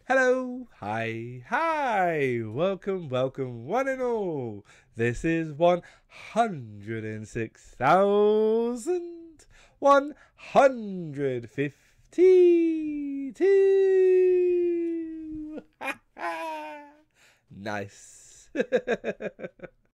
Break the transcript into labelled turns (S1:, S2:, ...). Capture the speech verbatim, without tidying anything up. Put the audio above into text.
S1: Hello, hi, hi, welcome, welcome, one and all. This is one hundred six thousand one hundred fifty-two. Nice.